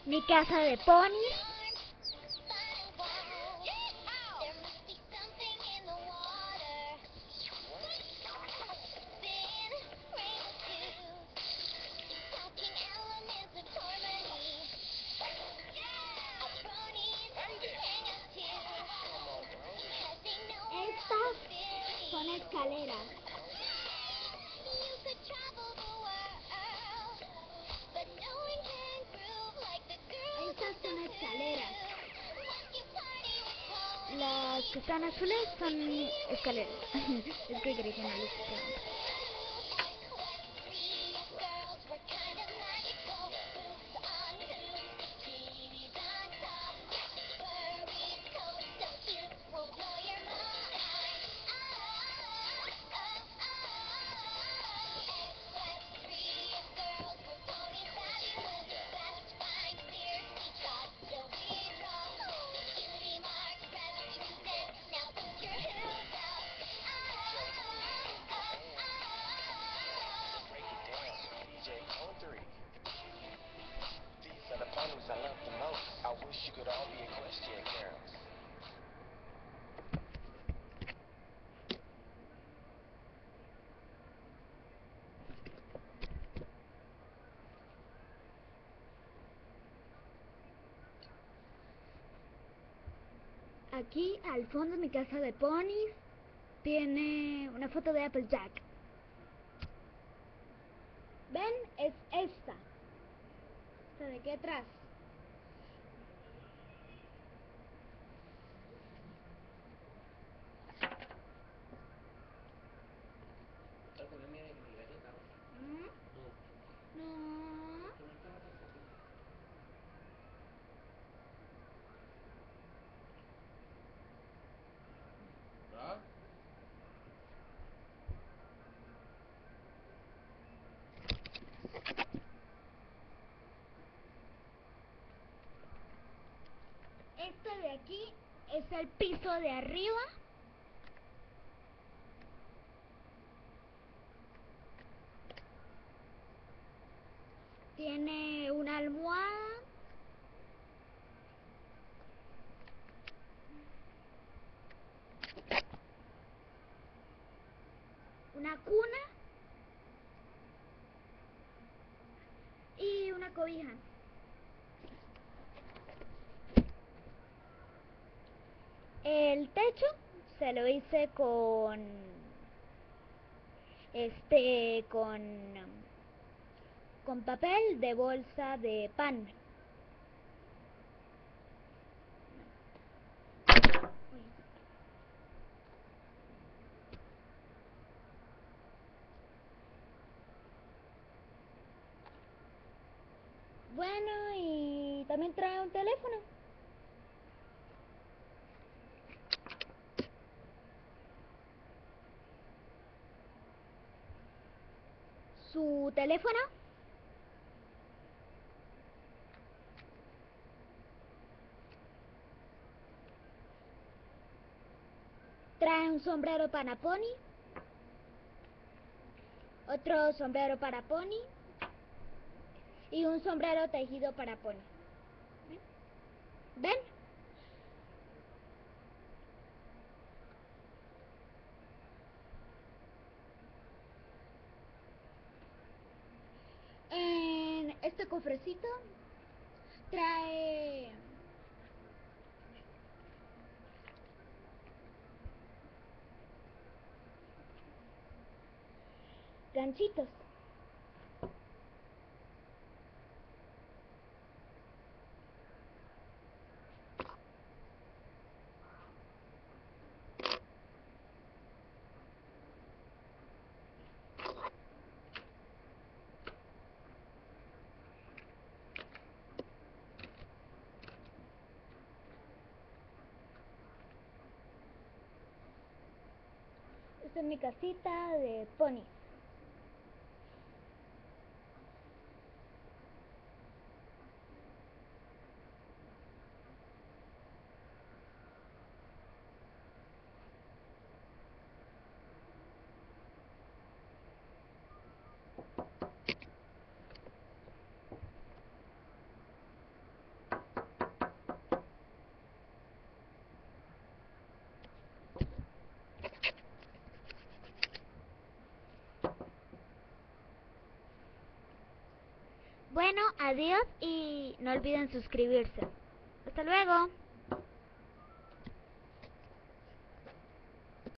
Mi casa de ponis. Estas son escaleras. Estas son escaleras. Las que están azules son escaleras. Es que creí que no les escuchaban. Aquí al fondo mi casa de ponis tiene una foto de Applejack. ¿Ven? Es esta. ¿Esta de qué atrás? No. Este de aquí es el piso de arriba. Tiene una almohada. Una cuna. Y una cobija. El techo se lo hice con papel de bolsa de pan. Bueno, y también trae un teléfono. Su teléfono. Trae un sombrero para pony. Otro sombrero para pony. Y un sombrero tejido para pony. ¿Ven? En este cofrecito trae ganchitos. Esta es mi casita de pony. Bueno, adiós y no olviden suscribirse. Hasta luego.